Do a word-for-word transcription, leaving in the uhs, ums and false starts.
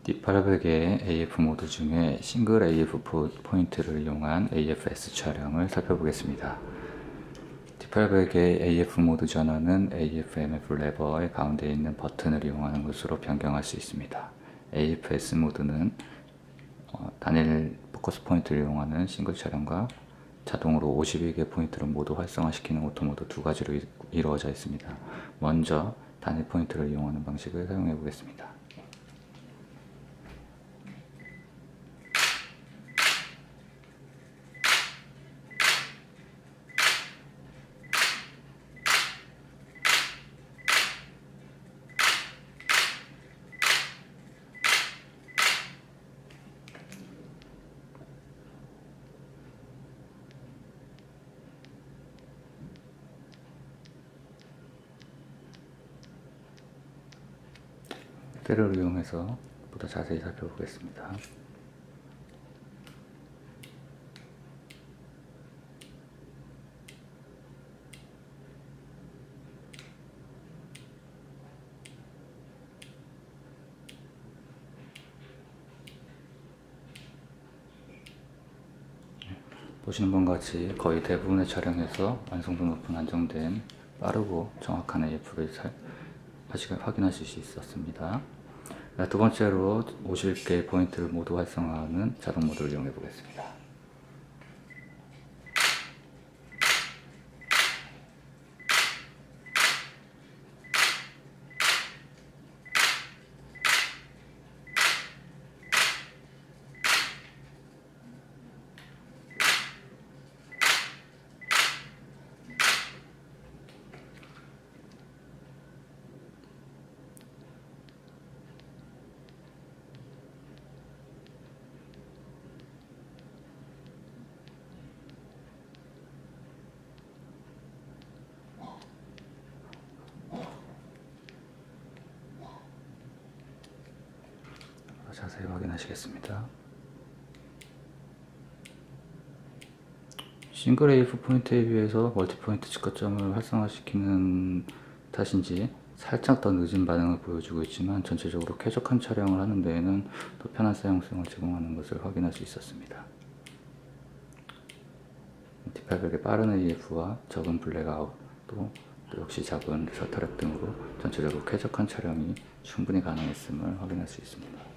디 팔백의 에이에프 모드 중에 싱글 에이에프 포인트를 이용한 에이에프에스 촬영을 살펴보겠습니다. 디 팔백의 에이에프 모드 전원은 에이에프 엠에프 레버의 가운데 있는 버튼을 이용하는 것으로 변경할 수 있습니다. 에이에프에스 모드는 어, 단일 포커스 포인트를 이용하는 싱글 촬영과 자동으로 오십일 개 포인트를 모두 활성화시키는 오토 모드 두 가지로 이루어져 있습니다. 먼저 단일 포인트를 이용하는 방식을 사용해 보겠습니다. 때를 이용해서 보다 자세히 살펴보겠습니다. 보시는 바와 같이 거의 대부분의 촬영에서 완성도 높은 안정된 빠르고 정확한 에이에프를 확인하실 수 있었습니다. 두 번째로 오십 개의 포인트를 모두 활성화하는 자동 모드를 이용해 보겠습니다. 자세히 확인하시겠습니다. 싱글 에이에프 포인트에 비해서 멀티 포인트 직거점을 활성화시키는 탓인지 살짝 더 늦은 반응을 보여주고 있지만 전체적으로 쾌적한 촬영을 하는 데에는 더 편한 사용성을 제공하는 것을 확인할 수 있었습니다. 디 팔백의 빠른 에이에프와 적은 블랙아웃, 또, 또 역시 작은 셔터렉 등으로 전체적으로 쾌적한 촬영이 충분히 가능했음을 확인할 수 있습니다.